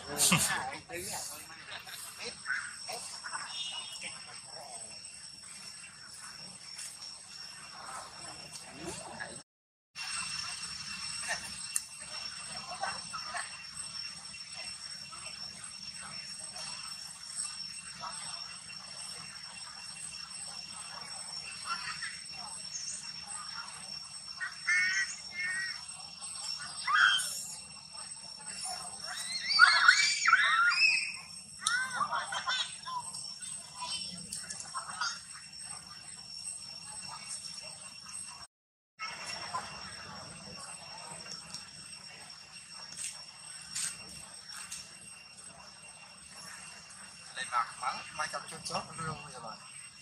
Mai chọc chốt chốt rương bây giờ rồi.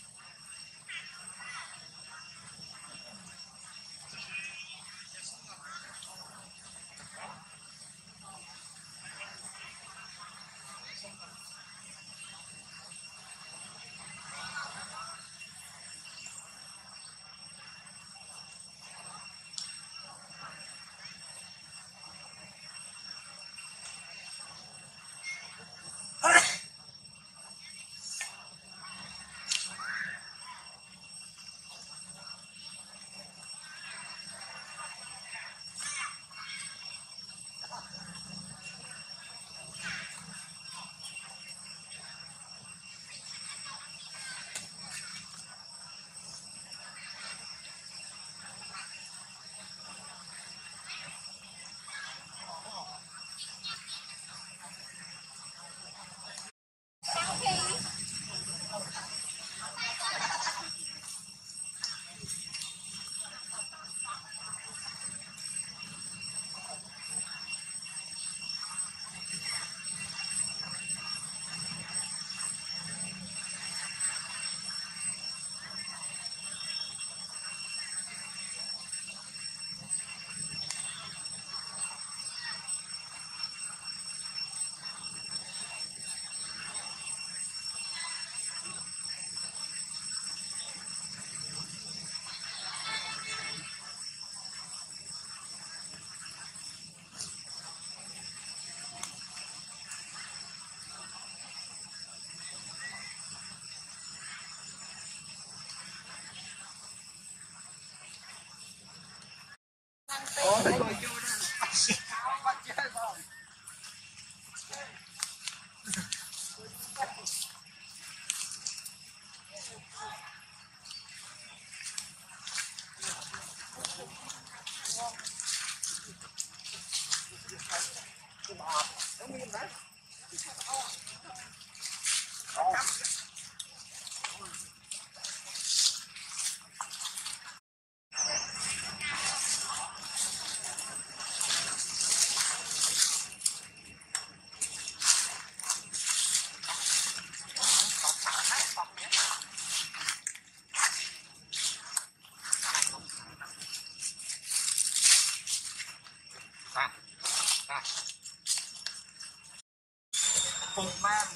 Phục man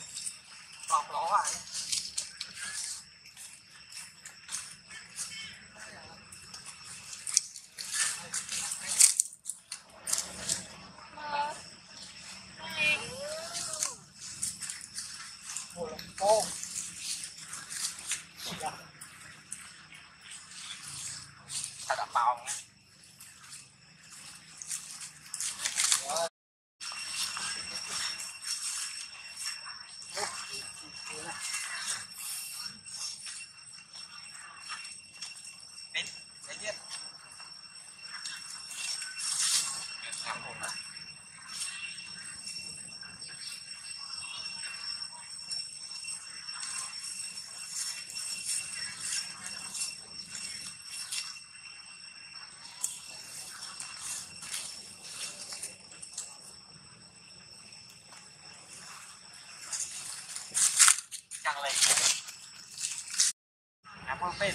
bọc lỗ lại. Cô thật là bào nha. Chẳng lấy Apple Pen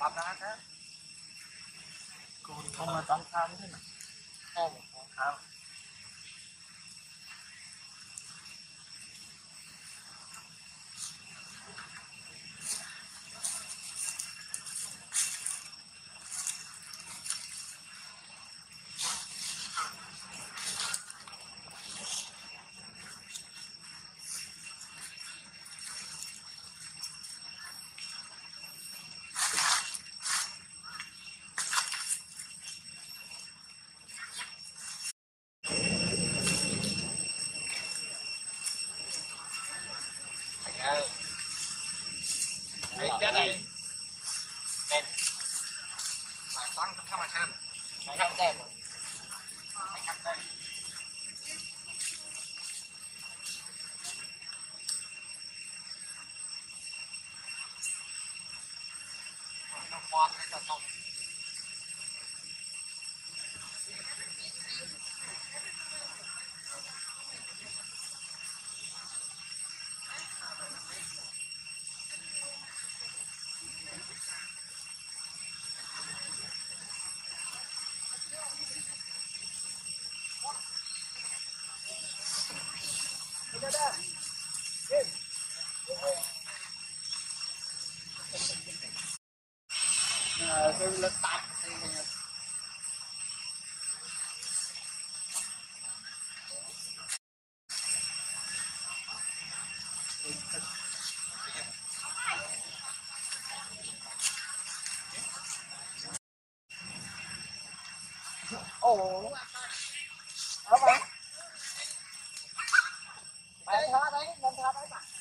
bắp đá thế còn không mà tăng tham thế nào không tham cái này đen phải tăng thăm mà xem phải thăm đen phải thăm đen nó khoan hay là không tôi lên tập thì ồ ở bạn bạn thả đấy lên thả đấy bạn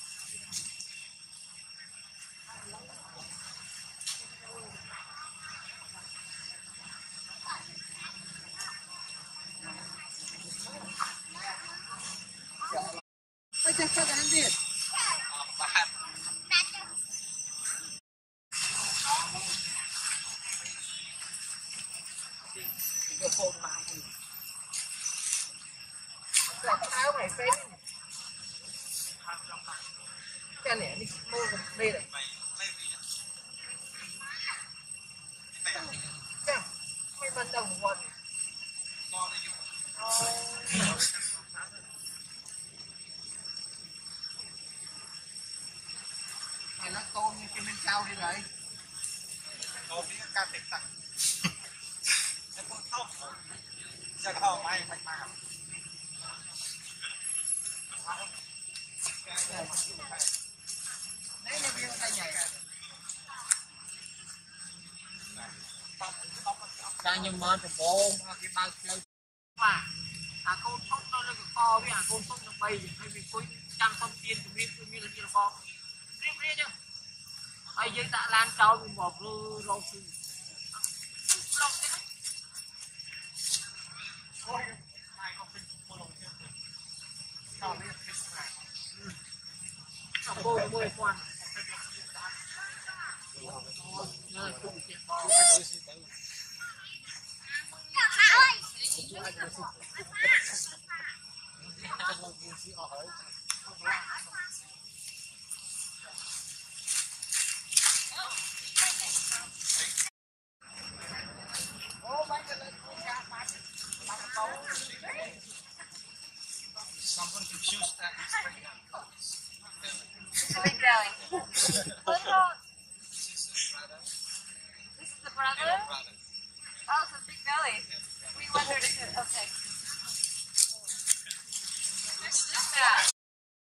Ôi trời sao anh đi bạn cái phone mà cái áo này phê cái này đi mua đây này cái mình đồng quần mày nó con như cái bên sau đi rồi con biết ca tịch tặng cái con thóc giờ thóc mày mày mà đấy là viên tay nhảy ra nhưng mà từ bộ cái bao chơi mà con thóc nó là cái co với con thóc nó bay hay bị quên trăm con tiền của viên như là kia là con riêng riêng nhá ai dưới tạ lan cao mình bỏ rô rô sư lòng thế ôi ai không tin cô lòng thế sao biết sao cô môi quan Someone can choose that Instagram. It's a big belly. Look out. This is the brother. This is the brother? Brother. Oh, it's a big belly. We wondered if it, okay.